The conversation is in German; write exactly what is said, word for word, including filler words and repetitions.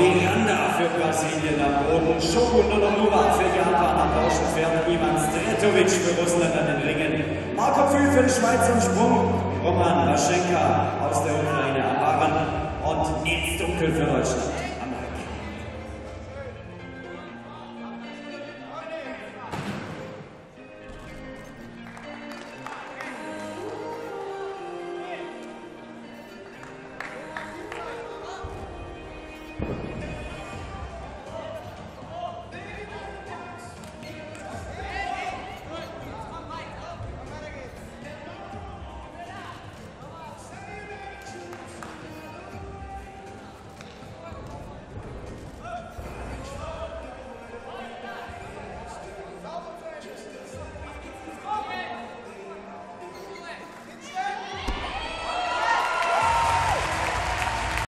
Miranda für Brasilien am Boden, Shogun Nonomura für Japan am Lauschenpferd, Ivan Stretovic für Russland an den Ringen, Marco Pfühl für die Schweiz im Sprung, Roman Raschenka aus der Ukraine am Barren und Nils Dunkel für Deutschland am Reck. Thank you.